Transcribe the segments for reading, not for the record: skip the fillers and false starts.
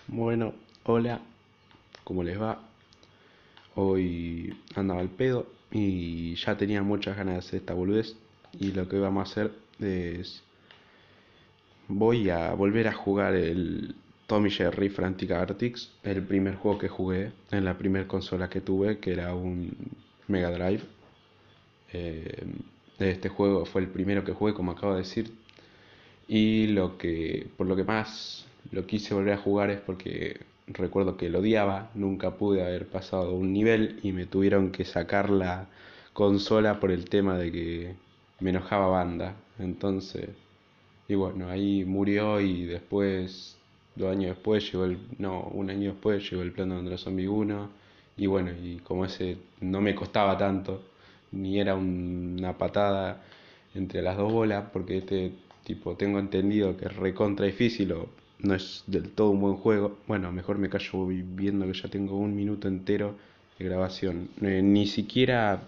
Bueno, hola, ¿cómo les va? Hoy andaba al pedo y ya tenía muchas ganas de hacer esta boludez. Y lo que vamos a hacer es. Voy a volver a jugar el Tommy Jerry Frantic Arctics, el primer juego que jugué en la primera consola que tuve, que era un Mega Drive. Eh, este juego fue el primero que jugué, como acabo de decir. Y por lo que más lo quise volver a jugar es porque recuerdo que lo odiaba, nunca pude haber pasado un nivel y me tuvieron que sacar la consola por el tema de que me enojaba banda. Entonces, y bueno, ahí murió y después, 2 años después llegó no, un año después llegó el Plano de los Zombies 1. Y bueno, y como ese no me costaba tanto, ni era una patada entre las dos bolas, porque este tipo tengo entendido que es recontra difícil o no es del todo un buen juego. Bueno, mejor me callo viendo que ya tengo un minuto entero de grabación. Ni siquiera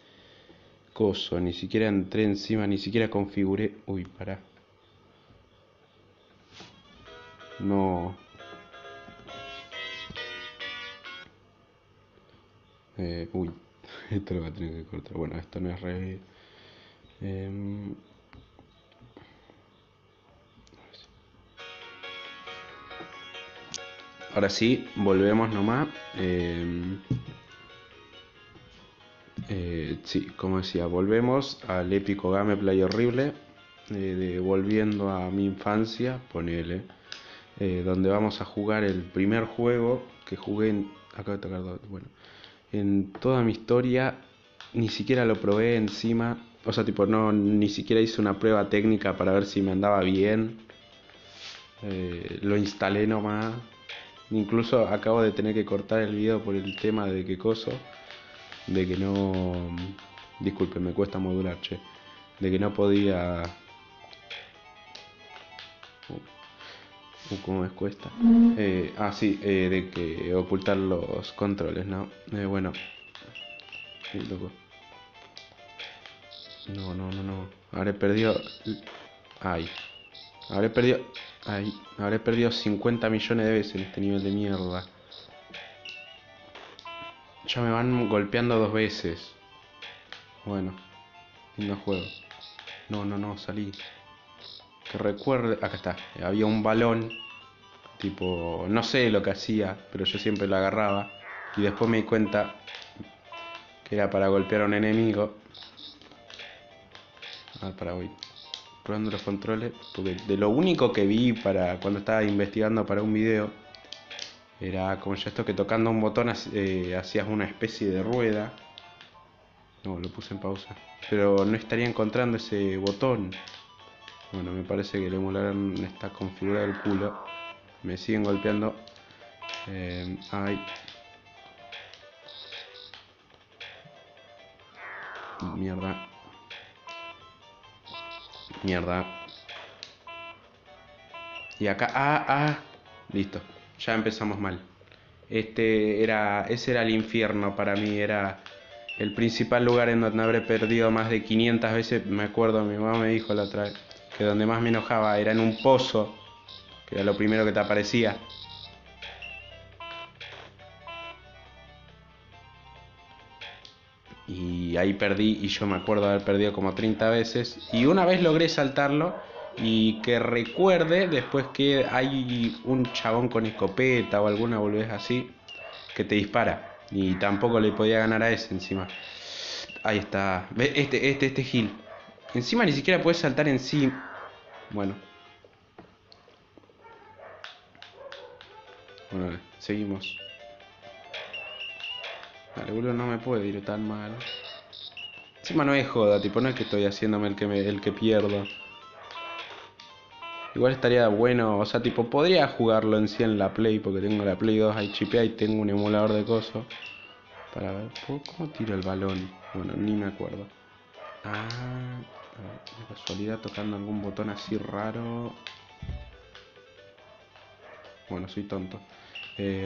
ni siquiera entré encima, ni siquiera configuré. Uy, pará. No. Uy, esto lo voy a tener que cortar. Bueno, esto no es re. em, Ahora sí, volvemos nomás. Sí, como decía, volvemos al épico gameplay horrible. Volviendo a mi infancia, ponele. Donde vamos a jugar el primer juego que jugué acabo de tocar dos, bueno. En toda mi historia, ni siquiera lo probé encima. O sea, tipo, no, ni siquiera hice una prueba técnica para ver si me andaba bien. Lo instalé nomás. Incluso acabo de tener que cortar el video por el tema de que coso. De que no. Disculpe, me cuesta modular, che. De que no podía. ¿Cómo me cuesta? Sí, de que ocultar los controles, ¿no? Bueno, loco. No, no, no, no. Habré perdido. Ay. Habré perdido. Ay. Habré perdido 50 millones de veces en este nivel de mierda. Ya me van golpeando 2 veces. Bueno, lindo juego. No, no, no, salí. Que recuerde. Acá está. Había un balón. Tipo, no sé lo que hacía, pero yo siempre lo agarraba. Y después me di cuenta que era para golpear a un enemigo. Para hoy. Probando los controles. Porque de lo único que vi para cuando estaba investigando para un video. Era como ya esto que tocando un botón hacías una especie de rueda. No, lo puse en pausa. Pero no estaría encontrando ese botón. Bueno, me parece que el emulador está configurado el culo. Me siguen golpeando. Ay. Mierda. Mierda. Y acá. Listo. Ya empezamos mal. Ese era el infierno para mí. Era el principal lugar en donde habré perdido más de 500 veces. Me acuerdo, mi mamá me dijo la otra vez que donde más me enojaba era en un pozo, que era lo primero que te aparecía. Y ahí perdí, y yo me acuerdo de haber perdido como 30 veces. Y una vez logré saltarlo, y que recuerde después que hay un chabón con escopeta o alguna boludez así, que te dispara. Y tampoco le podía ganar a ese encima. Ahí está. ¿Ves? Este Gil. Encima ni siquiera puedes saltar encima. Bueno. Bueno, seguimos. Dale, boludo, no me puede ir tan mal. Encima no es joda, tipo, no es que estoy haciéndome el que pierdo. Igual estaría bueno, o sea, tipo, podría jugarlo en sí en la Play, porque tengo la Play 2 ahí chipeada y tengo un emulador de coso. Para ver, ¿cómo tiro el balón? Bueno, ni me acuerdo. A ver, de casualidad tocando algún botón así raro. Bueno, soy tonto. Eh,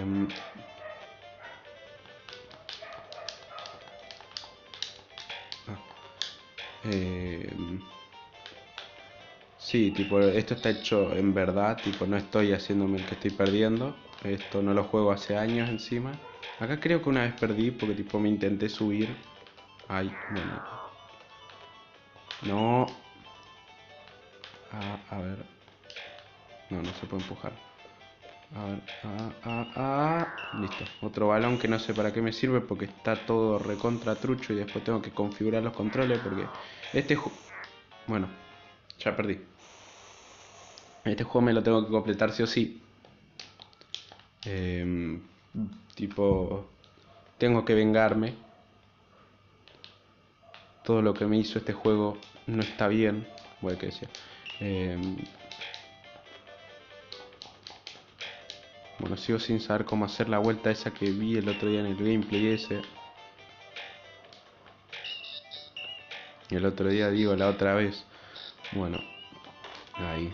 Sí, tipo, esto está hecho en verdad, tipo, no estoy haciéndome el que estoy perdiendo. Esto no lo juego hace años encima. Acá creo que una vez perdí porque tipo me intenté subir. Ay, bueno. No. A ver. No, no se puede empujar. A ver. Listo. Otro balón que no sé para qué me sirve porque está todo recontra trucho y después tengo que configurar los controles porque este juego... Bueno, ya perdí. Este juego me lo tengo que completar sí o sí. Em, tipo, tengo que vengarme. Todo lo que me hizo este juego no está bien. Bueno, que decía. Em, bueno, sigo sin saber cómo hacer la vuelta esa que vi el otro día en el gameplay ese. El otro día digo, la otra vez. Bueno, ahí.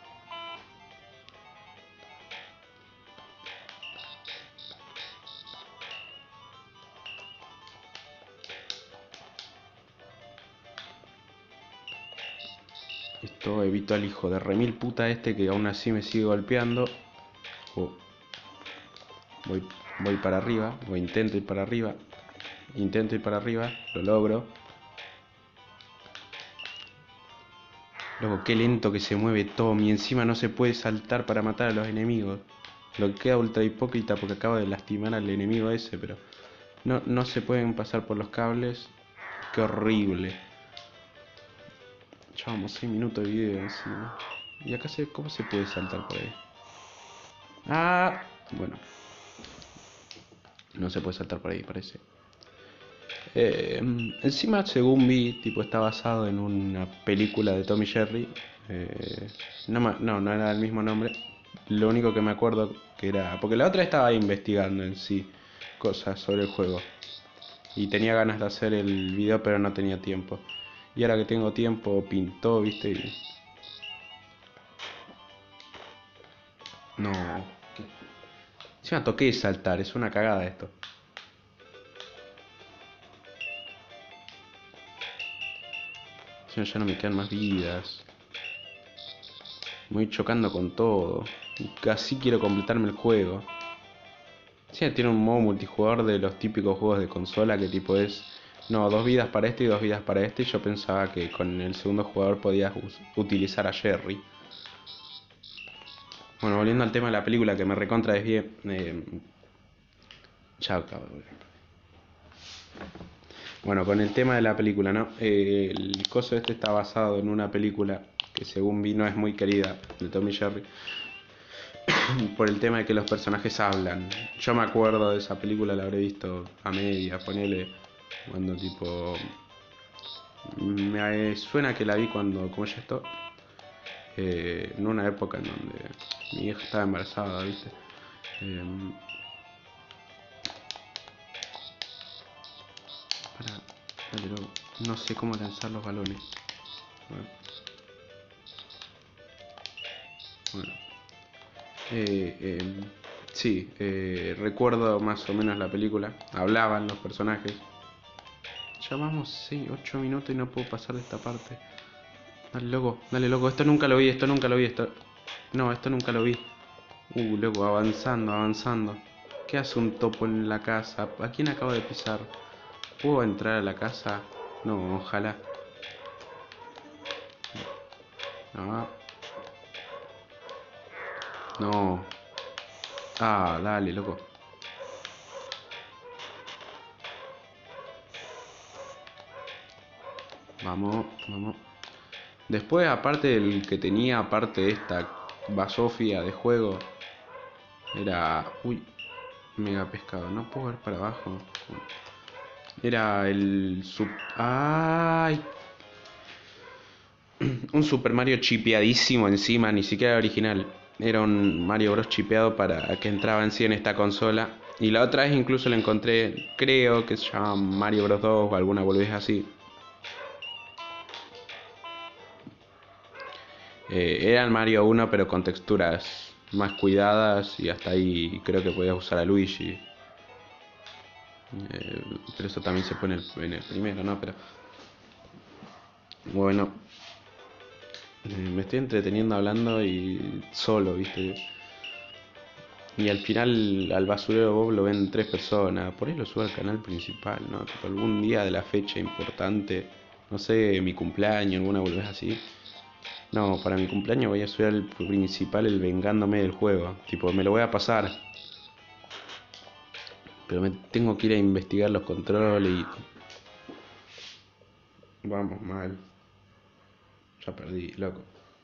Esto evito al hijo de remil puta este que aún así me sigue golpeando. Oh, voy para arriba, o intento ir para arriba. Intento ir para arriba, lo logro. Luego, qué lento que se mueve Tommy. Encima no se puede saltar para matar a los enemigos. Lo que queda ultra hipócrita porque acabo de lastimar al enemigo ese, pero no se pueden pasar por los cables. Qué horrible. Llevamos 6 minutos de video encima. Y acá cómo se puede saltar por ahí. Ah, bueno. No se puede saltar por ahí, parece. Encima, según vi, tipo está basado en una película de Tommy Jerry. No era el mismo nombre. Lo único que me acuerdo que era... Porque la otra estaba investigando en sí cosas sobre el juego. Y tenía ganas de hacer el video, pero no tenía tiempo. Y ahora que tengo tiempo, pintó, viste. No. Encima toqué saltar, es una cagada esto. Encima ya no me quedan más vidas. Me voy chocando con todo. Casi quiero completarme el juego. Sí, tiene un modo multijugador de los típicos juegos de consola que tipo es... No, 2 vidas para este y 2 vidas para este. Y yo pensaba que con el segundo jugador podías utilizar a Jerry. Bueno, volviendo al tema de la película que me recontra desvié. Ya acabo de volver. Bueno, con el tema de la película, ¿no? El coso este está basado en una película que según vi no es muy querida de Tommy Jerry. Por el tema de que los personajes hablan. Yo me acuerdo de esa película, la habré visto a media, ponele, cuando tipo... Me suena que la vi cuando, ¿cómo es esto? En una época en donde mi hija estaba embarazada, ¿viste? Eh, para, dale, no sé cómo lanzar los balones. Bueno, bueno. Sí, recuerdo más o menos la película. Hablaban los personajes. Llevamos 6, 8 minutos y no puedo pasar de esta parte. Dale loco, esto nunca lo vi, esto nunca lo vi, esto... No, esto nunca lo vi. Loco, avanzando, avanzando. ¿Qué hace un topo en la casa? ¿A quién acabo de pisar? ¿Puedo entrar a la casa? No, ojalá. No. No. Ah, dale, loco. Vamos, vamos. Después, aparte del que tenía, aparte de esta basofia de juego, era... Uy, mega pescado. No puedo ver para abajo. Era el... ¡Ay! Un Super Mario chipeadísimo encima, ni siquiera era original. Era un Mario Bros chipeado para que entraba en sí en esta consola. Y la otra vez incluso lo encontré, creo que se llama Mario Bros 2 o alguna boludez así. Era el Mario 1 pero con texturas más cuidadas y hasta ahí creo que podías usar a Luigi. Pero eso también se pone en el primero, ¿no? Pero bueno, Me estoy entreteniendo hablando y solo, ¿viste? Y al final al basurero Bob lo ven 3 personas. Por ahí lo subo al canal principal, ¿no? Tipo algún día de la fecha importante. No sé, mi cumpleaños, alguna boludez así. No, para mi cumpleaños voy a subir al principal el vengándome del juego. Tipo, me lo voy a pasar. Pero me tengo que ir a investigar los controles y... Vamos, mal. Ya perdí, loco.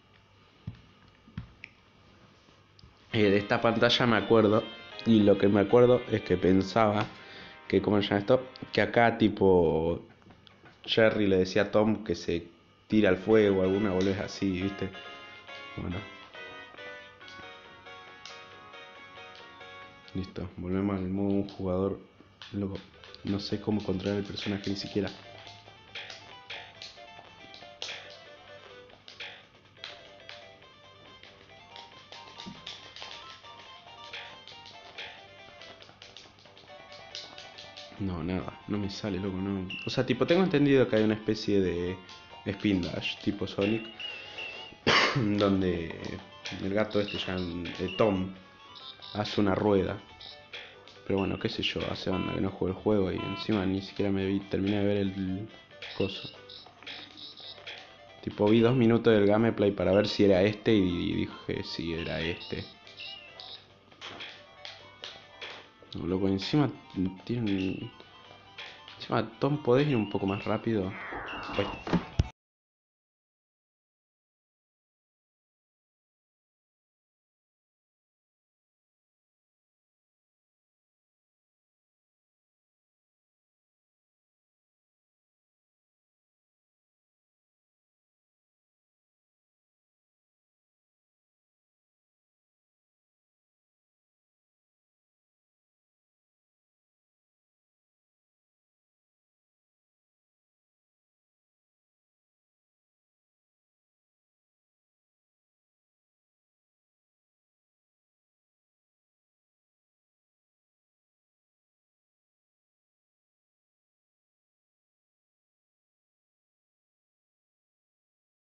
De esta pantalla me acuerdo. Y lo que me acuerdo es que pensaba que, ¿cómo se llama esto? Que acá tipo Jerry le decía a Tom que se tira al fuego, alguna boludez así, ¿viste? Bueno, listo. Volvemos al modo un jugador. Loco, no sé cómo controlar el personaje ni siquiera. No, nada, no me sale, loco, no. O sea, tipo, tengo entendido que hay una especie de Spin Dash, tipo Sonic, donde el gato este ya, Tom, hace una rueda. Pero bueno, qué sé yo, hace banda que no juego el juego y encima ni siquiera terminé de ver el coso. Tipo, vi 2 minutos del gameplay para ver si era este y dije si era este. No, loco, encima tiene... Encima Tom, ¿podés ir un poco más rápido? Uy.